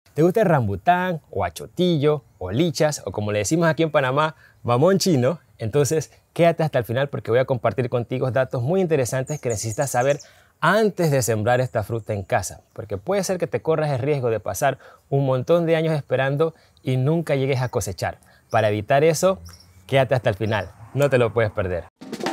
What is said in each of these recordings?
¿Te gusta el rambután o achotillo o lichas o como le decimos aquí en Panamá, mamón chino? Entonces quédate hasta el final porque voy a compartir contigo datos muy interesantes que necesitas saber antes de sembrar esta fruta en casa, porque puede ser que te corras el riesgo de pasar un montón de años esperando y nunca llegues a cosechar. Para evitar eso, quédate hasta el final, no te lo puedes perder.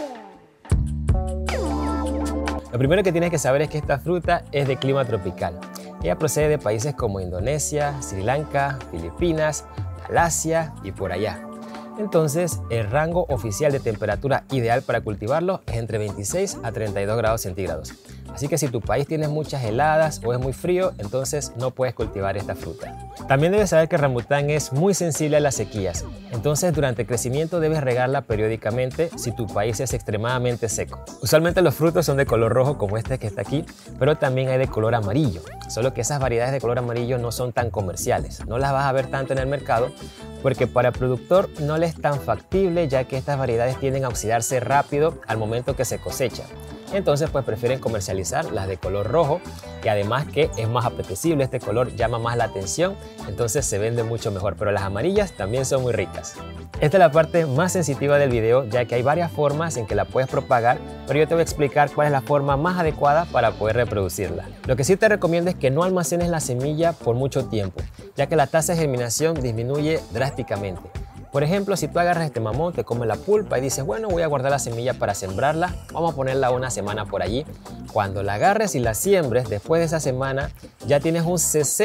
Lo primero que tienes que saber es que esta fruta es de clima tropical. Ella procede de países como Indonesia, Sri Lanka, Filipinas, Malasia y por allá. Entonces, el rango oficial de temperatura ideal para cultivarlo es entre 26 a 32 grados centígrados. Así que si tu país tiene muchas heladas o es muy frío, entonces no puedes cultivar esta fruta. También debes saber que el rambután es muy sensible a las sequías. Entonces, durante el crecimiento debes regarla periódicamente si tu país es extremadamente seco. Usualmente los frutos son de color rojo como este que está aquí, pero también hay de color amarillo. Solo que esas variedades de color amarillo no son tan comerciales. No las vas a ver tanto en el mercado porque para el productor no le es tan factible, ya que estas variedades tienden a oxidarse rápido al momento que se cosecha. Entonces pues prefieren comercializar las de color rojo, que además que es más apetecible, este color llama más la atención, entonces se vende mucho mejor, pero las amarillas también son muy ricas. Esta es la parte más sensitiva del video, ya que hay varias formas en que la puedes propagar, pero yo te voy a explicar cuál es la forma más adecuada para poder reproducirla. Lo que sí te recomiendo es que no almacenes la semilla por mucho tiempo, ya que la tasa de germinación disminuye drásticamente. Por ejemplo, si tú agarras este mamón, te comes la pulpa y dices, bueno, voy a guardar la semilla para sembrarla, vamos a ponerla una semana por allí. Cuando la agarres y la siembres, después de esa semana, ya tienes un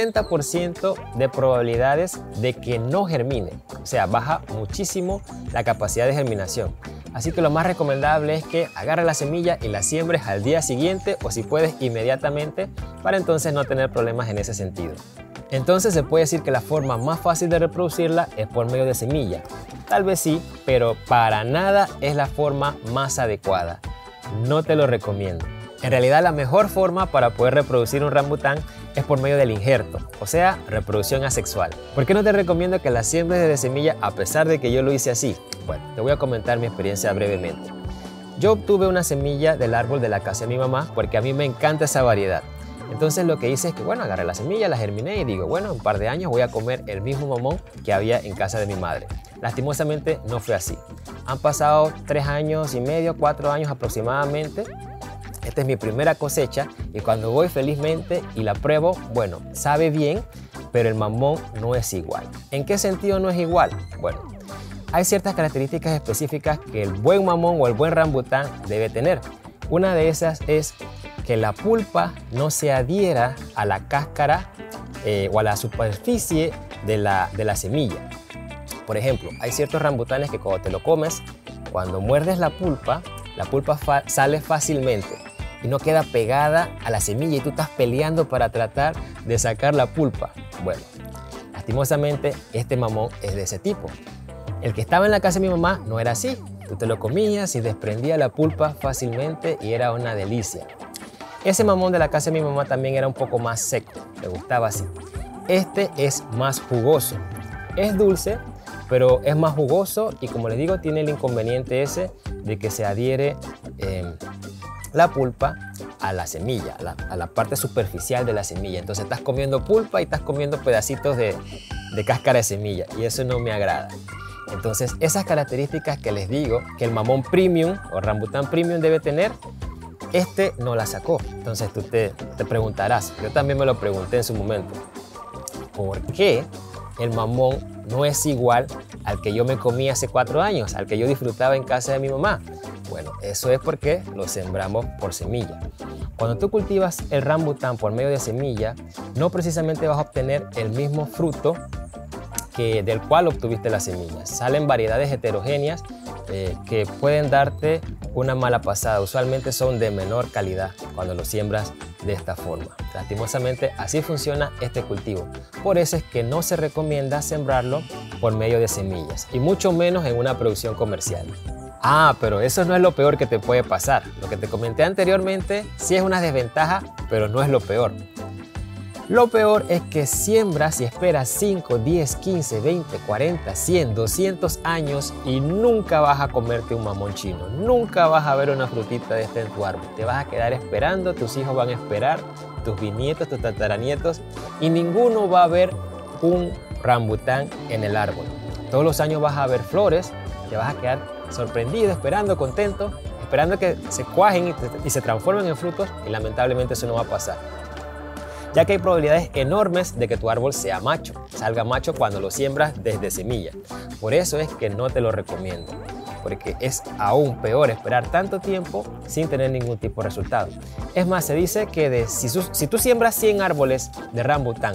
60% de probabilidades de que no germine. O sea, baja muchísimo la capacidad de germinación. Así que lo más recomendable es que agarres la semilla y la siembres al día siguiente o si puedes inmediatamente, para entonces no tener problemas en ese sentido. Entonces se puede decir que la forma más fácil de reproducirla es por medio de semilla. Tal vez sí, pero para nada es la forma más adecuada. No te lo recomiendo. En realidad la mejor forma para poder reproducir un rambután es por medio del injerto, o sea, reproducción asexual. ¿Por qué no te recomiendo que la siembres desde semilla a pesar de que yo lo hice así? Bueno, te voy a comentar mi experiencia brevemente. Yo obtuve una semilla del árbol de la casa de mi mamá porque a mí me encanta esa variedad. Entonces lo que hice es que, bueno, agarré la semilla, la germiné y digo, bueno, en un par de años voy a comer el mismo mamón que había en casa de mi madre. Lastimosamente no fue así. Han pasado 3 años y medio, 4 años aproximadamente. Esta es mi primera cosecha y cuando voy felizmente y la pruebo, bueno, sabe bien, pero el mamón no es igual. ¿En qué sentido no es igual? Bueno, hay ciertas características específicas que el buen mamón o el buen rambután debe tener. Una de esas es que la pulpa no se adhiera a la cáscara o a la superficie de la semilla. Por ejemplo, hay ciertos rambutanes que cuando te lo comes, cuando muerdes la pulpa sale fácilmente y no queda pegada a la semilla y tú estás peleando para tratar de sacar la pulpa. Bueno, lastimosamente este mamón es de ese tipo. El que estaba en la casa de mi mamá no era así. Tú te lo comías y desprendía la pulpa fácilmente y era una delicia. Ese mamón de la casa de mi mamá también era un poco más seco, me gustaba así. Este es más jugoso, es dulce, pero es más jugoso y como les digo, tiene el inconveniente ese de que se adhiere la pulpa a la semilla, a la parte superficial de la semilla. Entonces estás comiendo pulpa y estás comiendo pedacitos de cáscara de semilla y eso no me agrada. Entonces esas características que les digo que el mamón premium o rambután premium debe tener, este no la sacó. Entonces tú te preguntarás, yo también me lo pregunté en su momento, ¿por qué el mamón no es igual al que yo me comí hace 4 años, al que yo disfrutaba en casa de mi mamá? Bueno, eso es porque lo sembramos por semilla. Cuando tú cultivas el rambután por medio de semilla, no precisamente vas a obtener el mismo fruto del cual obtuviste las semillas. Salen variedades heterogéneas que pueden darte una mala pasada. Usualmente son de menor calidad cuando lo siembras de esta forma. Lastimosamente así funciona este cultivo. Por eso es que no se recomienda sembrarlo por medio de semillas y mucho menos en una producción comercial. Ah, pero eso no es lo peor que te puede pasar. Lo que te comenté anteriormente sí es una desventaja, pero no es lo peor. Lo peor es que siembras y esperas 5, 10, 15, 20, 40, 100, 200 años y nunca vas a comerte un mamón chino. Nunca vas a ver una frutita de esta en tu árbol. Te vas a quedar esperando, tus hijos van a esperar tus bisnietos, tus tataranietos, y ninguno va a ver un rambután en el árbol. Todos los años vas a ver flores, te vas a quedar sorprendido, esperando, contento, esperando que se cuajen y se transformen en frutos, y lamentablemente eso no va a pasar, ya que hay probabilidades enormes de que tu árbol sea macho, salga macho cuando lo siembras desde semilla. Por eso es que no te lo recomiendo, porque es aún peor esperar tanto tiempo sin tener ningún tipo de resultado. Es más, se dice que si tú siembras 100 árboles de rambután,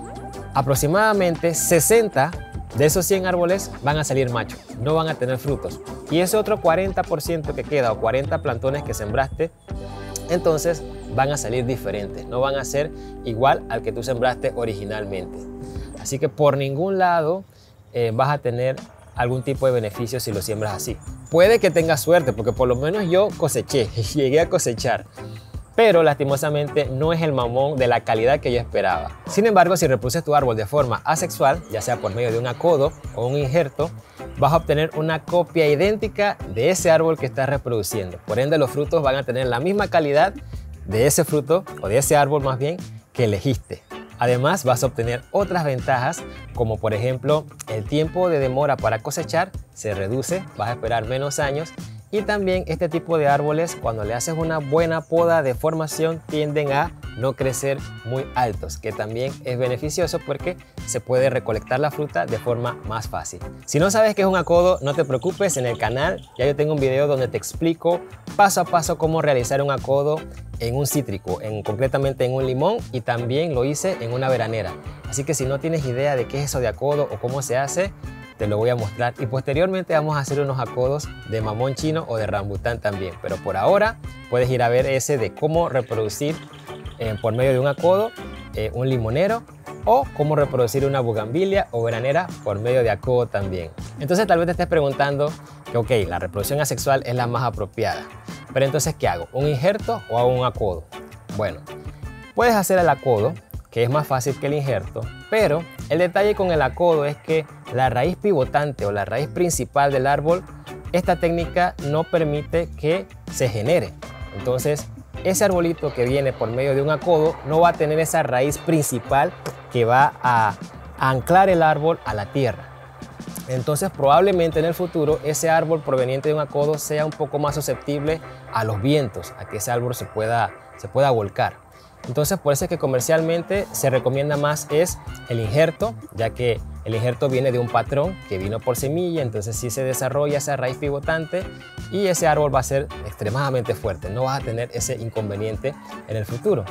aproximadamente 60 de esos 100 árboles van a salir machos, no van a tener frutos. Y ese otro 40% que queda, o 40 plantones que sembraste, entonces van a salir diferentes, no van a ser igual al que tú sembraste originalmente. Así que por ningún lado vas a tener algún tipo de beneficio si lo siembras así. Puede que tengas suerte, porque por lo menos yo coseché, llegué a cosechar, pero lastimosamente no es el mamón de la calidad que yo esperaba. Sin embargo, si reproduces tu árbol de forma asexual, ya sea por medio de un acodo o un injerto, vas a obtener una copia idéntica de ese árbol que estás reproduciendo. Por ende, los frutos van a tener la misma calidad de ese fruto, o de ese árbol más bien, que elegiste. Además, vas a obtener otras ventajas, como por ejemplo, el tiempo de demora para cosechar se reduce, vas a esperar menos años. Y también este tipo de árboles, cuando le haces una buena poda de formación, tienden a no crecer muy altos, que también es beneficioso porque se puede recolectar la fruta de forma más fácil. Si no sabes qué es un acodo, no te preocupes, en el canal ya yo tengo un video donde te explico paso a paso cómo realizar un acodo en un cítrico, concretamente en un limón, y también lo hice en una veranera. Así que si no tienes idea de qué es eso de acodo o cómo se hace, te lo voy a mostrar, y posteriormente vamos a hacer unos acodos de mamón chino o de rambután también, pero por ahora puedes ir a ver ese de cómo reproducir por medio de un acodo un limonero, o cómo reproducir una bugambilia o veranera por medio de acodo también. Entonces tal vez te estés preguntando que ok, la reproducción asexual es la más apropiada, pero entonces ¿qué hago? ¿Un injerto o hago un acodo? Bueno, puedes hacer el acodo, que es más fácil que el injerto, pero el detalle con el acodo es que la raíz pivotante o la raíz principal del árbol, esta técnica no permite que se genere. Entonces, ese arbolito que viene por medio de un acodo no va a tener esa raíz principal que va a anclar el árbol a la tierra. Entonces, probablemente en el futuro ese árbol proveniente de un acodo sea un poco más susceptible a los vientos, a que ese árbol se pueda volcar. Entonces, por eso es que comercialmente se recomienda más es el injerto, ya que el injerto viene de un patrón que vino por semilla, entonces sí se desarrolla esa raíz pivotante y ese árbol va a ser extremadamente fuerte, no vas a tener ese inconveniente en el futuro.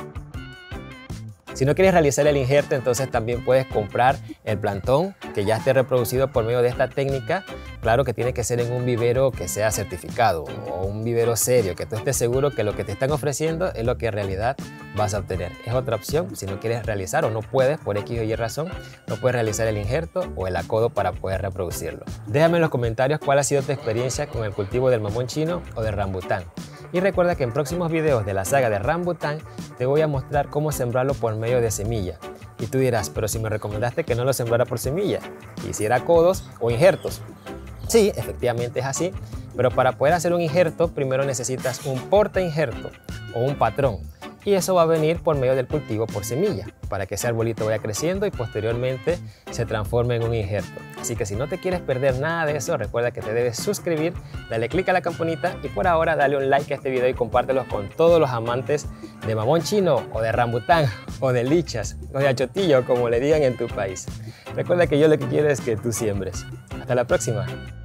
Si no quieres realizar el injerto, entonces también puedes comprar el plantón que ya esté reproducido por medio de esta técnica. Claro que tiene que ser en un vivero que sea certificado o un vivero serio, que tú estés seguro que lo que te están ofreciendo es lo que en realidad vas a obtener. Es otra opción si no quieres realizar o no puedes, por X o Y razón, no puedes realizar el injerto o el acodo para poder reproducirlo. Déjame en los comentarios cuál ha sido tu experiencia con el cultivo del mamón chino o de rambután. Y recuerda que en próximos videos de la saga de rambután te voy a mostrar cómo sembrarlo por medio de semilla. Y tú dirás, pero si me recomendaste que no lo sembrara por semilla, que hiciera acodos o injertos. Sí, efectivamente es así, pero para poder hacer un injerto primero necesitas un porta injerto o un patrón. Y eso va a venir por medio del cultivo por semilla, para que ese arbolito vaya creciendo y posteriormente se transforme en un injerto. Así que si no te quieres perder nada de eso, recuerda que te debes suscribir, dale click a la campanita y por ahora dale un like a este video y compártelo con todos los amantes de mamón chino o de rambután o de lichas o de achotillo, como le digan en tu país. Recuerda que yo lo que quiero es que tú siembres. Hasta la próxima.